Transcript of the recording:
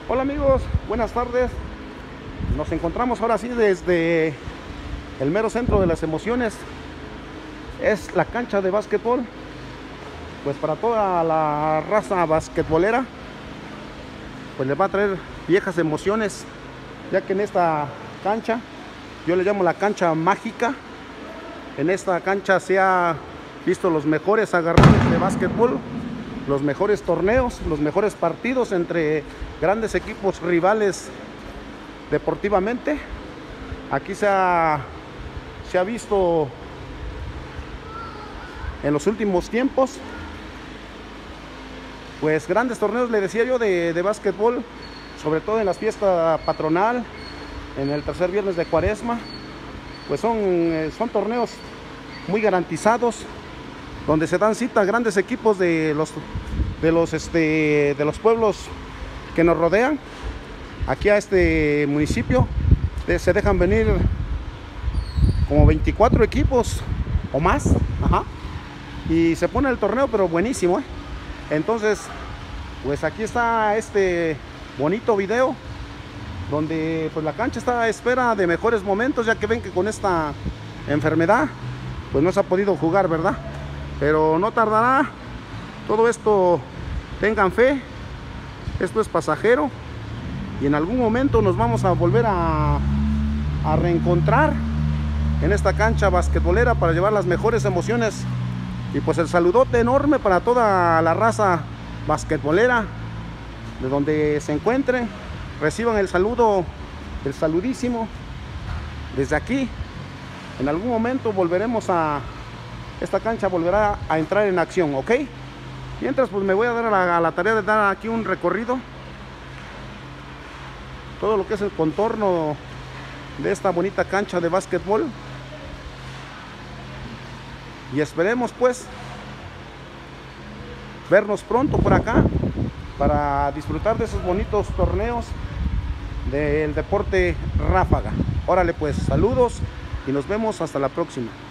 Hola amigos, buenas tardes. Nos encontramos ahora sí desde el mero centro de las emociones. Es la cancha de básquetbol. Pues para toda la raza basquetbolera, pues les va a traer viejas emociones, ya que en esta cancha, yo le llamo la cancha mágica. En esta cancha se ha visto los mejores agarrones de básquetbol, los mejores torneos, los mejores partidos entre grandes equipos rivales deportivamente. Aquí se ha visto en los últimos tiempos pues grandes torneos, le decía yo, de básquetbol, sobre todo en las fiestas patronal, en el tercer viernes de Cuaresma. Pues son torneos muy garantizados, donde se dan cita a grandes equipos de los pueblos que nos rodean. Aquí a este municipio se dejan venir como 24 equipos o más, y se pone el torneo, pero buenísimo, Entonces, pues aquí está este bonito video donde pues la cancha está a espera de mejores momentos, ya que ven que con esta enfermedad pues no se ha podido jugar, ¿verdad? Pero no tardará. Todo esto, tengan fe, esto es pasajero y en algún momento nos vamos a volver a reencontrar en esta cancha basquetbolera para llevar las mejores emociones. Y pues el saludote enorme para toda la raza basquetbolera, de donde se encuentren. Reciban el saludo, el saludísimo desde aquí. En algún momento volveremos esta cancha volverá a entrar en acción, ¿ok? Mientras pues me voy a dar a la tarea de dar aquí un recorrido, todo lo que es el contorno de esta bonita cancha de básquetbol. Y esperemos pues vernos pronto por acá para disfrutar de esos bonitos torneos del deporte ráfaga. Órale pues, saludos y nos vemos hasta la próxima.